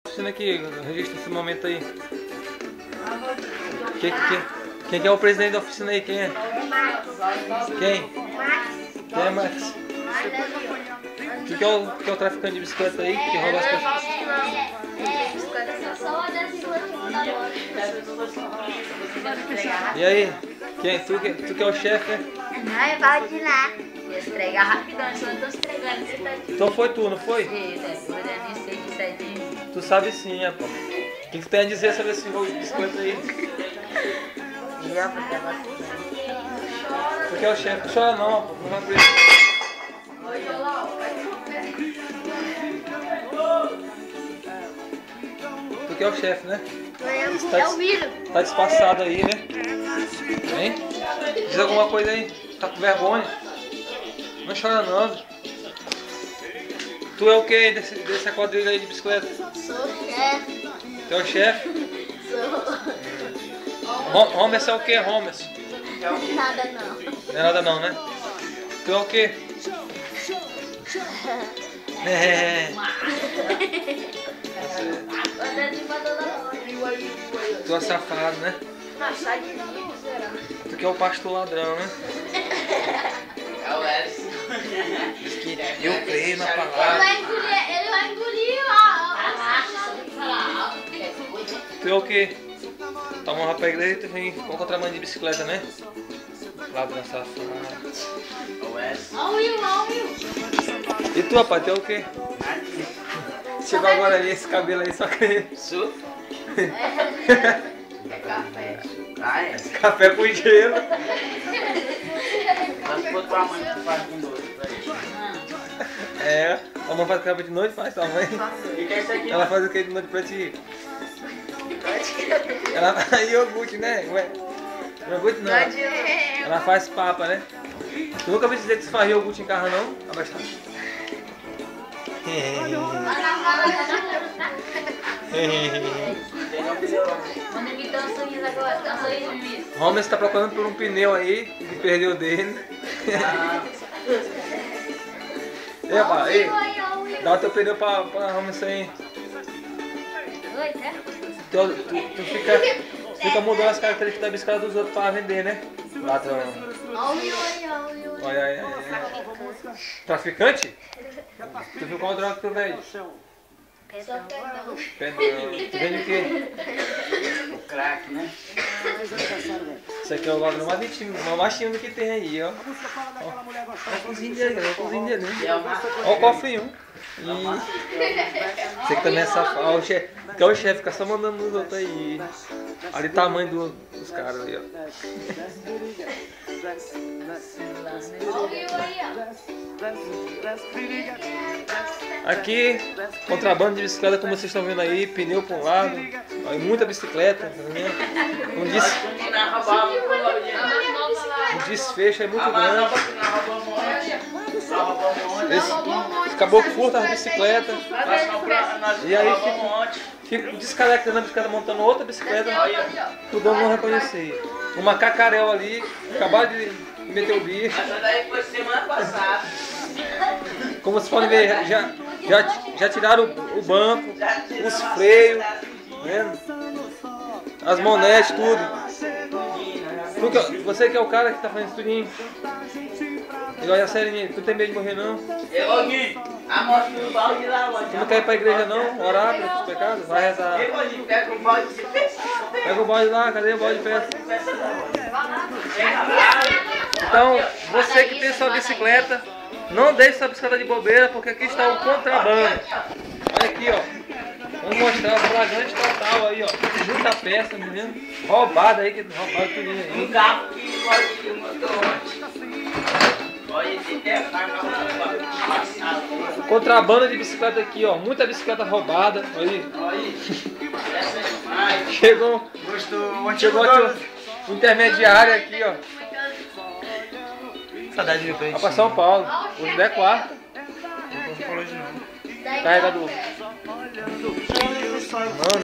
Oficina aqui, registra esse momento aí. Quem que é o presidente da oficina aí? Quem é? Quem? Quem é Max? Tu que é o traficante de bicicleta aí que rouba as coisas? E aí? Tu que é o chefe, né? Não, pode ir lá. Vou entregar rapidão, eu só estou entregando. Você tá aqui. Então foi tu, não foi? Tu sabe sim, rapaz. O que tu tem a dizer sobre esse jogo de bicicleta aí? Tu que é o chefe. Não chora não, rapaz. Não vai preso. Tu que é o chefe, né? É o Miro. Tá disfarçado aí, né? Hein? Diz alguma coisa aí. Tá com vergonha? Não chora não. Tu é o que dessa quadrilha aí de bicicleta? Sou chefe. Tu é o chefe? Sou. Homes é o que, Homes? Nada não. Não é nada não, né? Tu é o que? Tu é safado, né? Tu que é o pastor ladrão, né? É o Edson. Diz que eu creio na palavra. Ele vai engolir Tu é o que? Toma pra igreja e tu vem com contrabando de bicicleta, né? Ladrão safado. É o Edson. Olha o Will. E tu, rapaz, tu é o que? Chegou agora aí esse cabelo aí, só que... Su? É café. Ah, é? Café com gelo. Mas for tua mãe que faz com doce pra ele. É, a mãe faz café de noite, faz tua mãe. O que é isso aqui? Ela faz o que de noite pra ti? Ela faz iogurte, né? Ué, iogurte não. Ela faz papa, né? Tu nunca vi dizer que você faz iogurte em casa, não? Abastado. Manda me dar um sorriso agora. Dá um sorriso em mim. Homer tá procurando por um pneu aí, que perdeu dele. Ei, rapaz, ei, dá o teu pneu pra Homer aí. Oi, quer? Tu fica mudando as características da bicicleta dos outros pra vender, né? Ladrão. Olha. Olha aí. Traficante? Tu viu qual droga que tu vende? Pedrão. Tu vende o quê? O crack, né? Isso aqui é o ladrão mais tímido que tem aí, ó. Ó o cozinho dele, né? Ó o cofrinho. Você que também é safado. Ó, que é o chefe, fica só mandando nos outros aí. Olha o tamanho dos caras aí, ó. Aqui, contrabando de bicicleta, como vocês estão vendo aí, pneu para um lado, ó, muita bicicleta, tá vendo? Um desfecho é muito grande. Esse caboclo furta as bicicletas e aí fica descaracterizando a bicicleta, montando outra bicicleta, o dono não reconhecer. Uma cacarel ali, acabaram de meter o bicho. Essa daí foi semana passada. Como vocês podem ver, já tiraram o banco, os freios, né? As monetes, tudo. Você que é o cara que tá fazendo isso tudinho. E olha a Serinha, tu tem medo de morrer não? Eu Gui, amostra o balde lá, mano. Tu não quer ir pra igreja não? Orar pelos pecados? Vai rezar. Pega o balde de peça. Pega o balde lá, cadê o balde de peça? Então, você que tem sua bicicleta, não deixe sua bicicleta de bobeira, porque aqui está o contrabando. Olha aqui, ó. Vamos mostrar o flagrante total aí, ó. Muita peça, tá vendo? Roubada aí, que roubaram tudo aí. Um carro que pode motor ontem. Pode ter Contrabando de bicicleta aqui, ó. Muita bicicleta roubada. Aí. essa é demais. Chegou aqui o intermediário aqui, ó. Saudade de Vai pra São Paulo. Hoje é quarta. Carregador. Mano.